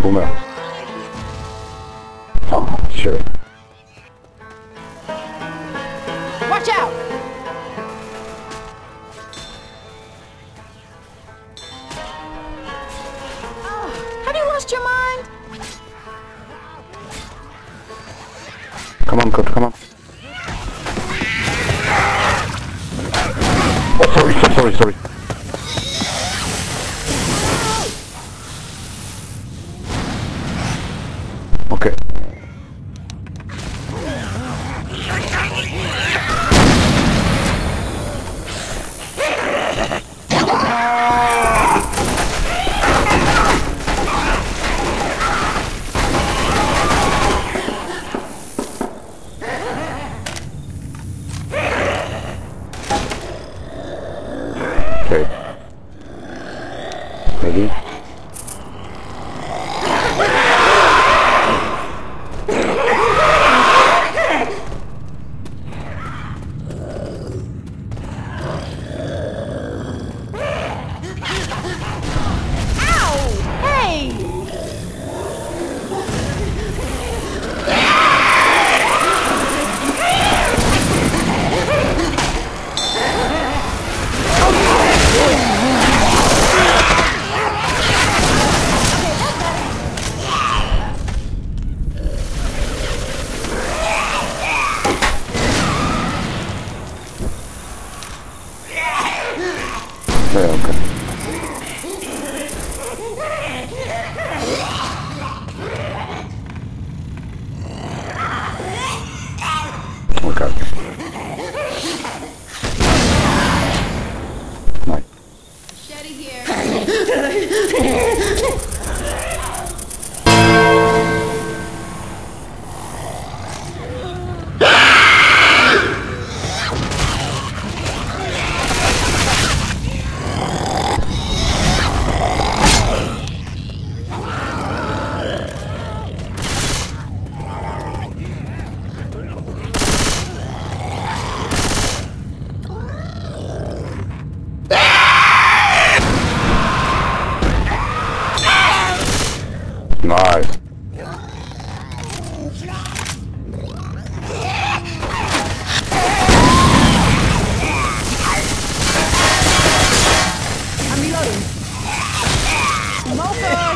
boomer. Oh, sure. Watch out! Have you lost your mind? Come on, coach, come on. Oh, sorry. Okay. Okay. Ready? Yeah, okay. Okay. Nice. Machete here. Nice. I'm reloading. Smoker!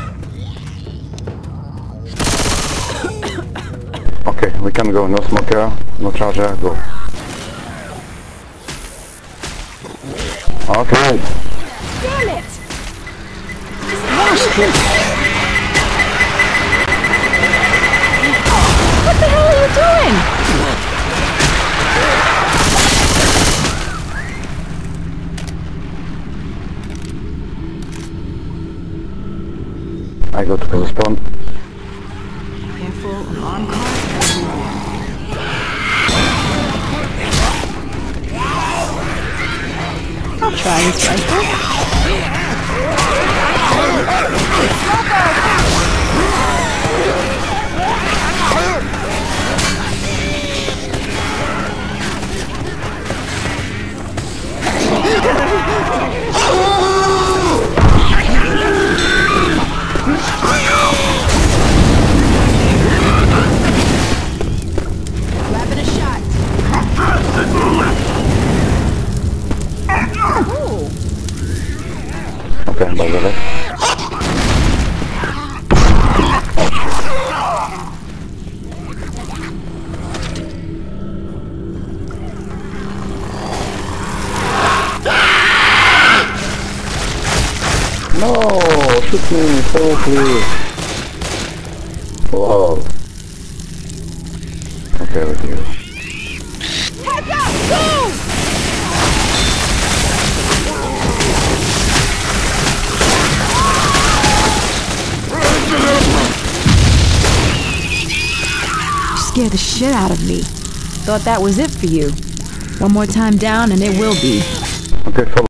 Okay, we can go. No smoker, no charger, go. Okay. Damn it! What the hell are you doing? I go to the spawn. Careful, alarm clock. I'll try this rifle. Grabbing a shot. Ooh. Okay, by the way. No, shoot me, so please. Whoa. Okay, with you. Heads up! Go! You scared the shit out of me. Thought that was it for you. One more time down and it will be. Okay, follow.